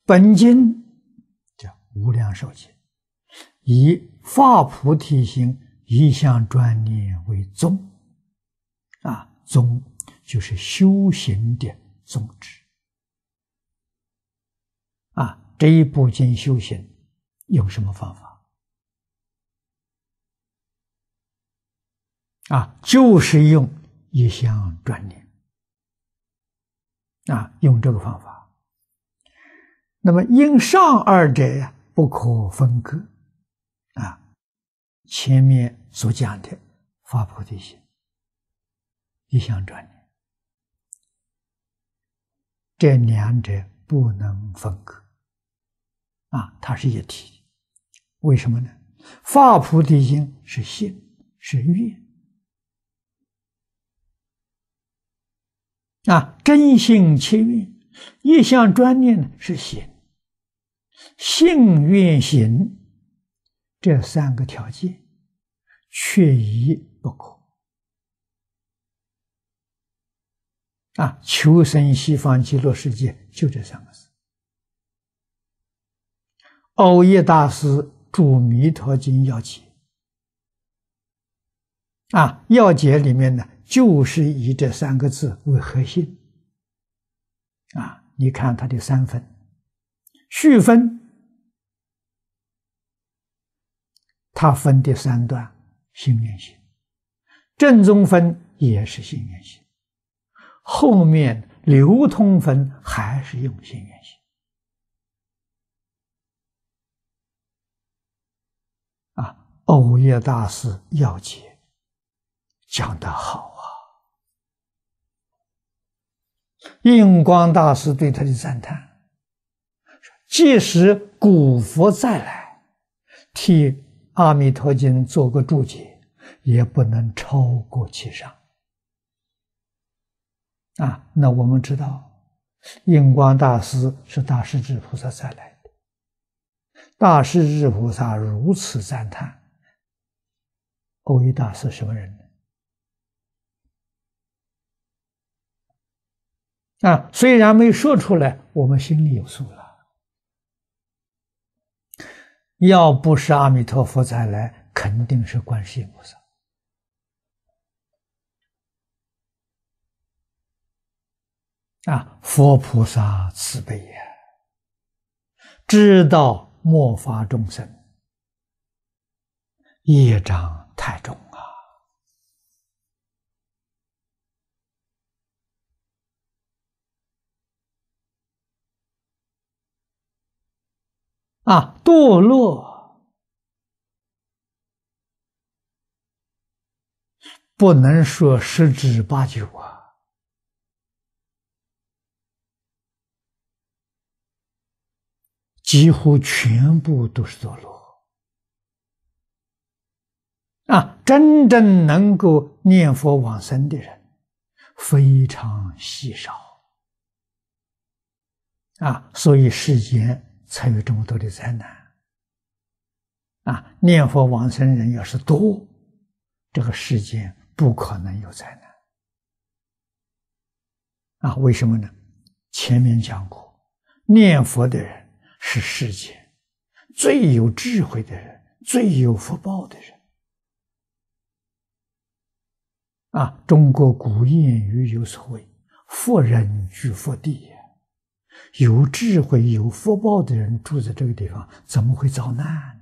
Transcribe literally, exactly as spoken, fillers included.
本经叫《无量寿经》，以发菩提心、一向专念为宗。啊，宗就是修行的宗旨。啊，这一部经修行用什么方法？啊，就是用一向专念。啊，用这个方法。那么因上二者呀，不可分割。啊，前面所讲的发菩提心、一向专念，这两者不能分割。啊，它是一体。为什么呢？发菩提心是信，是愿。啊，真心切愿。一向专念呢是行。信愿行这三个条件缺一不可。啊，求生西方极乐世界就这三个字。蕅益大师著《弥陀经要解》，啊，要解里面呢，就是以这三个字为核心。啊，你看它的三分，序分，它分的三段，心愿行；正宗分也是心愿行，后面流通分还是用心愿行。啊，蕅益大师要解讲得好啊！印光大师对他的赞叹，即使古佛再来替《阿弥陀经》做个注解，也不能超过其上。啊，那我们知道，印光大师是大势至菩萨再来的，大势至菩萨如此赞叹，蕅益大师什么人呢？啊，虽然没说出来，我们心里有数了。要不是阿弥陀佛再来，肯定是观世音菩萨。啊，佛菩萨慈悲呀，知道末法众生业障太重啊。啊，堕落不能说十之八九啊，几乎全部都是堕落。啊，真正能够念佛往生的人非常稀少。啊，所以世间才有这么多的灾难。啊，念佛往生人要是多，这个世间不可能有灾难。啊，为什么呢？前面讲过，念佛的人是世间最有智慧的人，最有福报的人。啊，中国古谚语有所谓“福人居福地”。有智慧、有福报的人住在这个地方，怎么会遭难？